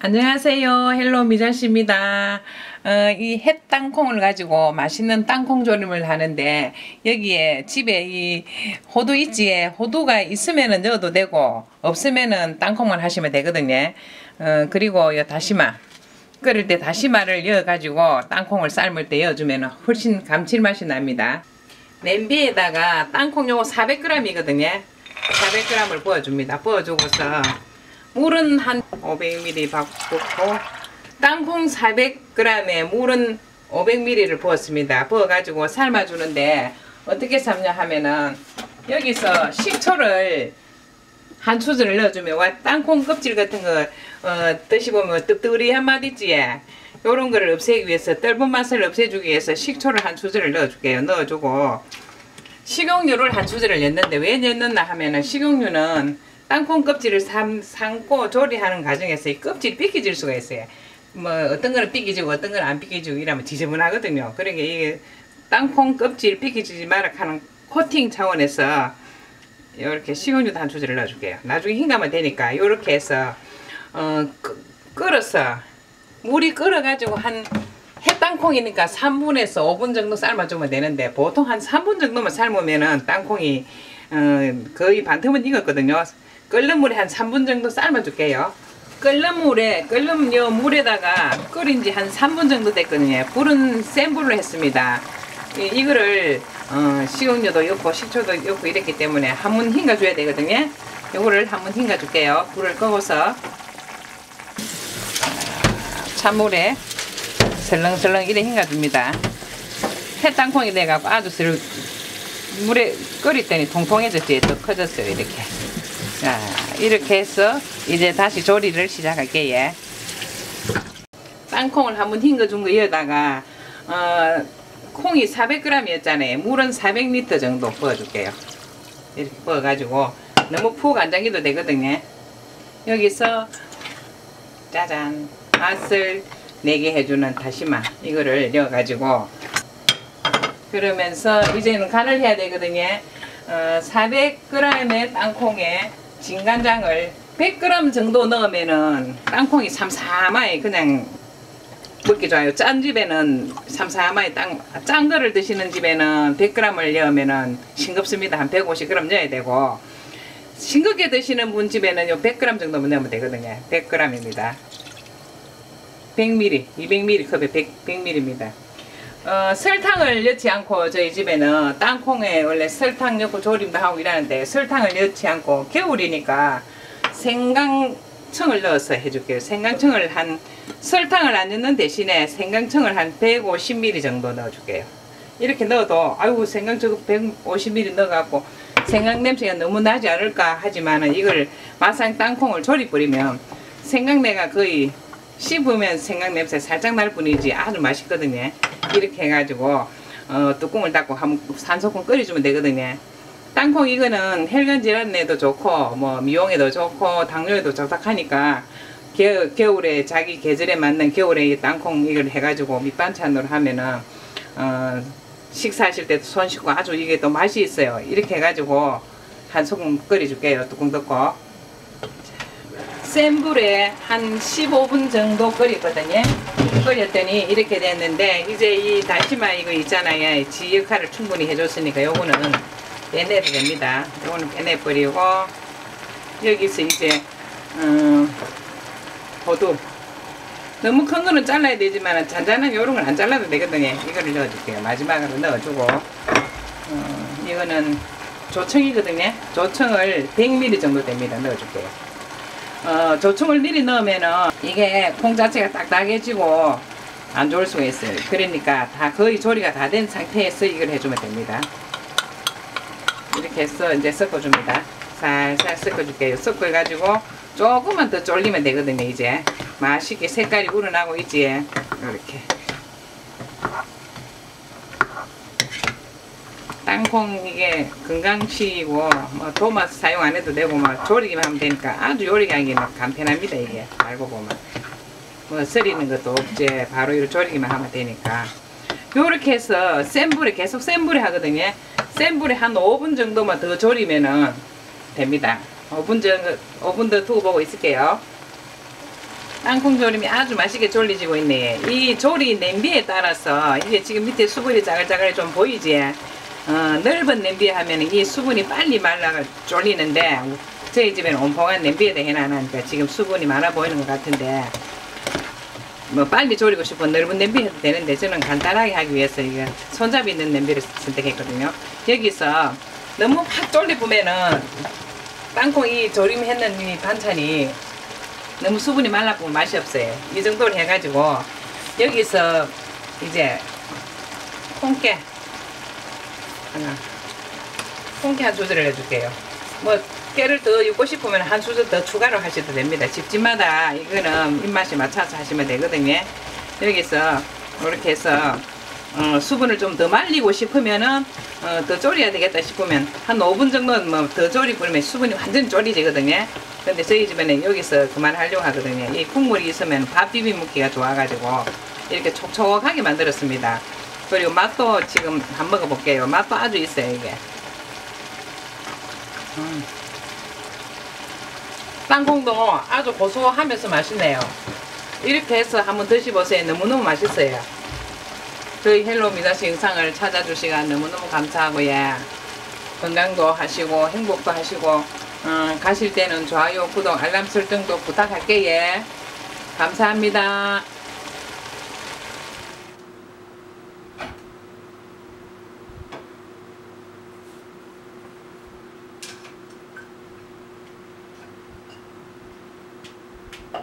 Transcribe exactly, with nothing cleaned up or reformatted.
안녕하세요. 헬로 미자씨입니다. 어, 이 햇 땅콩을 가지고 맛있는 땅콩 조림을 하는데 여기에 집에 이 호두 있지에 호두가 있으면은 넣어도 되고 없으면은 땅콩만 하시면 되거든요. 어, 그리고 요 다시마 끓일 때 다시마를 넣어 가지고 땅콩을 삶을 때 넣어주면 훨씬 감칠맛이 납니다. 냄비에다가 땅콩 요거 사백 그램이거든요. 사백 그램을 부어줍니다. 부어주고서 물은 한 오백 밀리리터 붓고 땅콩 사백 그램에 물은 오백 밀리리터를 부었습니다. 부어가지고 삶아주는데 어떻게 삶냐 하면은 여기서 식초를 한 수저를 넣어주면 와 땅콩 껍질 같은 거 어, 드시보면 뜨뜨리한 맛 있지? 요런 거를 없애기 위해서 떫은 맛을 없애주기 위해서 식초를 한 수저를 넣어줄게요. 넣어주고 식용유를 한 수저를 넣는데 왜 넣는다 하면은 식용유는 땅콩 껍질을 삶, 삶고 조리하는 과정에서 이 껍질이 삐끼질 수가 있어요. 뭐 어떤 거는 삐끼지고 어떤 거는 안 삐끼지고 이러면 지저분하거든요. 그러니까 이게 땅콩 껍질 삐끼지지 마라 하는 코팅 차원에서 이렇게 식용유도 한 수저를 넣어줄게요. 나중에 흰가면 되니까 이렇게 해서 어, 끓어서 물이 끓어가지고 한 햇땅콩이니까 삼 분에서 오 분 정도 삶아주면 되는데 보통 한 삼 분 정도만 삶으면은 땅콩이 어, 거의 반틈은 익었거든요. 끓는 물에 한 삼 분 정도 삶아줄게요. 끓는 물에, 끓는 요 물에다가 끓인 지 한 삼 분 정도 됐거든요. 불은 센 불로 했습니다. 이, 이거를 어, 식용유도 넣고 식초도 넣고 이랬기 때문에 한 번 헹궈줘야 되거든요. 요거를 한 번 헹궈줄게요. 불을 끄고서 찬물에 설렁설렁 이래 헹궈줍니다. 햇땅콩이 돼갖고 아주 슬 물에 끓일 때니 통통해졌지. 또 커졌어요. 이렇게. 자, 이렇게 해서 이제 다시 조리를 시작할게요. 땅콩을 한번 헹궈준 거 여기다가 어, 콩이 사백 그램이었잖아요. 물은 사백 리터 정도 부어줄게요. 이렇게 부어가지고 너무 푹 안 잠겨도 되거든요. 여기서 짜잔 맛을 내게 해주는 다시마 이거를 넣어가지고 그러면서 이제는 간을 해야 되거든요. 어, 사백 그램의 땅콩에 진간장을 백 그램 정도 넣으면은 땅콩이 삼삼하게 그냥 먹기 좋아요. 짠 집에는 삼삼하게 땅, 짠 거를 드시는 집에는 백 그램을 넣으면은 싱겁습니다. 한 백오십 그램 넣어야 되고 싱겁게 드시는 분 집에는 요 백 그램 정도만 넣으면 되거든요. 백 그램입니다. 백 밀리리터, 이백 밀리리터 컵에 백, 백 밀리리터입니다. 어, 설탕을 넣지 않고 저희 집에는 땅콩에 원래 설탕 넣고 조림도 하고 이러는데 설탕을 넣지 않고 겨울이니까 생강청을 넣어서 해줄게요. 생강청을 한 설탕을 안 넣는 대신에 생강청을 한 백오십 밀리리터 정도 넣어줄게요. 이렇게 넣어도 아이고 생강청 백오십 밀리리터 넣어갖고 생강 냄새가 너무 나지 않을까 하지만은 이걸 마상 땅콩을 조리 뿌리면 생강내가 거의 씹으면 생강 냄새 살짝 날 뿐이지 아주 맛있거든요. 이렇게 해가지고 어, 뚜껑을 닫고 한 산소금 끓여주면 되거든요. 땅콩 이거는 혈관 질환에도 좋고 뭐 미용에도 좋고 당뇨에도 좋다하니까 겨, 겨울에 자기 계절에 맞는 겨울에 이 땅콩 이걸 해가지고 밑반찬으로 하면은 어, 식사하실 때도 손 씻고 아주 이게 또 맛이 있어요. 이렇게 해가지고 한 소금 끓여줄게요. 뚜껑 닫고 센 불에 한 십오 분 정도 끓였거든요. 끓였더니 이렇게 됐는데 이제 이 다시마 이거 있잖아요. 지 역할을 충분히 해줬으니까 요거는 빼내도 됩니다. 요거는 빼내버리고 여기서 이제 음, 호두 너무 큰 거는 잘라야 되지만 잔잔한 요런 건 안 잘라도 되거든요. 이거를 넣어줄게요. 마지막으로 넣어주고 어, 이거는 조청이거든요. 조청을 백 밀리리터 정도 됩니다. 넣어줄게요. 어, 조청을 미리 넣으면은 이게 콩 자체가 딱딱해지고 안 좋을 수가 있어요. 그러니까 다 거의 조리가 다 된 상태에서 이걸 해주면 됩니다. 이렇게 해서 이제 섞어줍니다. 살살 섞어줄게요. 섞어가지고 조금만 더 졸리면 되거든요. 이제 맛있게 색깔이 우러나고 있지. 이렇게 땅콩 이게 건강식이고 뭐 도마스 사용 안 해도 되고 막 조리기만 하면 되니까 아주 요리가 하기 막 간편합니다. 이게 알고 보면 뭐 썰이는 것도 없지. 바로 이렇게 조리기만 하면 되니까 요렇게 해서 센 불에 계속 센 불에 하거든요. 센 불에 한 오 분 정도만 더 조리면은 됩니다. 오 분 정도 오 분 더 두고 보고 있을게요. 땅콩 조림이 아주 맛있게 졸리지고 있네. 이 조리 냄비에 따라서 이게 지금 밑에 수분이 자글자글 좀 보이지? 어, 넓은 냄비에 하면 이 수분이 빨리 말라 졸리는데 저희 집에는 온봉한 냄비에다 해놔니까 지금 수분이 많아 보이는 것 같은데 뭐 빨리 졸이고 싶으면 넓은 냄비 해도 되는데 저는 간단하게 하기 위해서 이거 손잡이 있는 냄비를 선택했거든요. 여기서 너무 확 졸리보면은 땅콩 이 조림했는 이 반찬이 너무 수분이 말라보면 맛이 없어요. 이 정도로 해가지고 여기서 이제 콩깨 하나, 콩깨 한 수저를 해줄게요. 뭐 깨를 더 넣고 싶으면 한 수저 더 추가로 하셔도 됩니다. 집집마다 이거는 입맛에 맞춰서 하시면 되거든요. 여기서 이렇게 해서 어, 수분을 좀 더 말리고 싶으면은 어, 더 졸여야 되겠다 싶으면 한 오 분 정도는 뭐 더 졸이 부르면 수분이 완전 졸이지거든요. 근데 저희 집에는 여기서 그만하려고 하거든요. 이 국물이 있으면 밥 비빔 먹기가 좋아가지고 이렇게 촉촉하게 만들었습니다. 그리고 맛도 지금 한번 먹어볼게요. 맛도 아주 있어요 이게. 음. 땅콩도 아주 고소하면서 맛있네요. 이렇게 해서 한번 드셔보세요. 너무너무 맛있어요. 저희 헬로 미다시 영상을 찾아주시가 너무너무 감사하고요. 건강도 하시고 행복도 하시고 음, 가실 때는 좋아요, 구독, 알람 설정도 부탁할게요. 감사합니다.